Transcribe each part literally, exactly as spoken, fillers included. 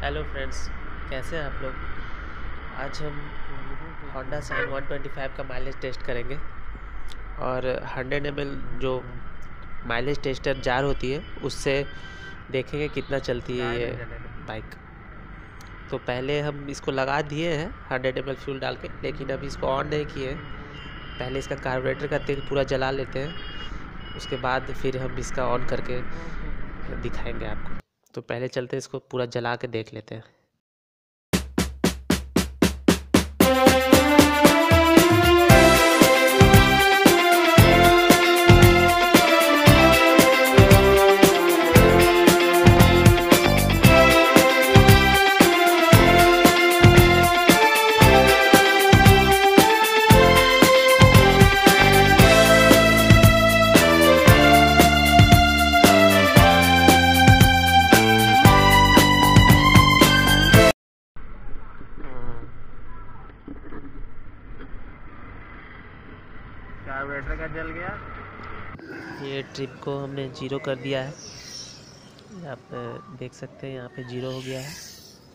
Hello friends, कैसे हैं आप लोग। आज हम Honda Shine one twenty five का माइलेज टेस्ट करेंगे और हंड्रेड एम एल जो माइलेज टेस्टर जार होती है उससे देखेंगे कितना चलती है ये बाइक। तो पहले हम इसको लगा दिए हैं हंड्रेड एम एल फ्यूल डाल के, लेकिन अभी इसको ऑन नहीं किए हैं। पहले इसका कार्बोरेटर का तेल पूरा जला लेते हैं, उसके बाद फिर हम इसका ऑन करके दिखाएंगे आपको। तो पहले चलते इसको पूरा जला के देख लेते हैं। कार्बोरेटर का जल गया। ये ट्रिप को हमने जीरो कर दिया है, आप देख सकते हैं यहाँ पे जीरो हो गया है।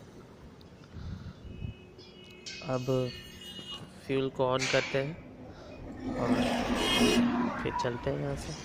अब फ्यूल को ऑन करते हैं और फिर चलते हैं यहाँ से।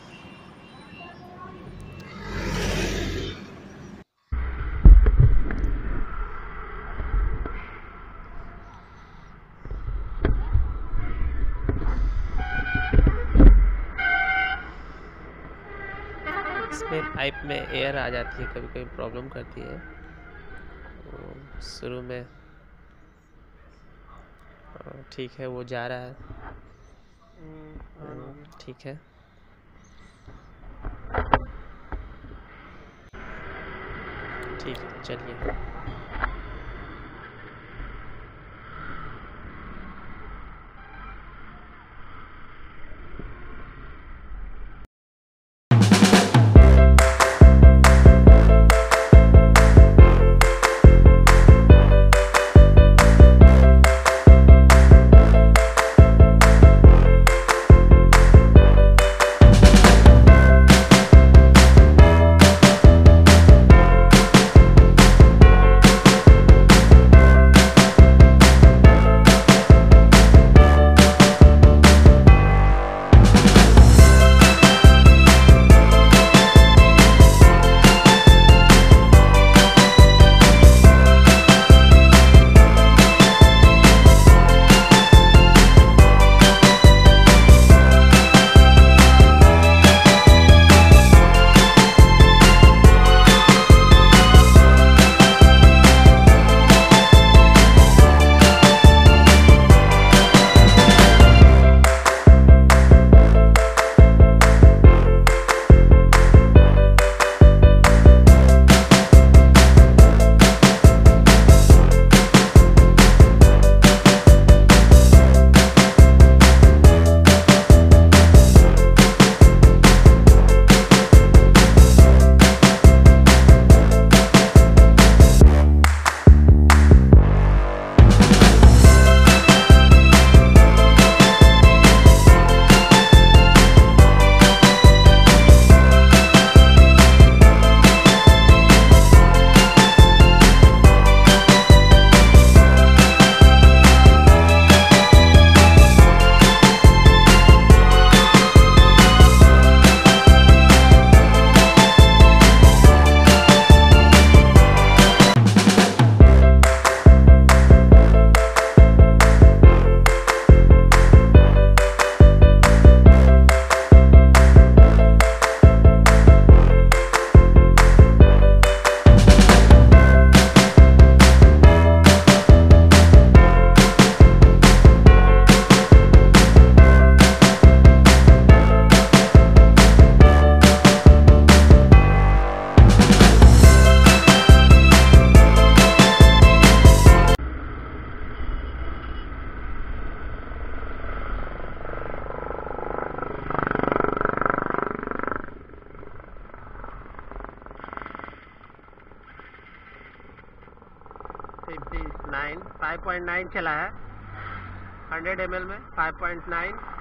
इसमें पाइप में एयर आ जाती है, कभी कभी प्रॉब्लम करती है। तो शुरू में ठीक है, वो जा रहा है, ठीक है। ठीक है, चलिए। नाइन फाइव पॉइंट नाइन चला है हंड्रेड एम एल में, फाइव पॉइंट नाइन।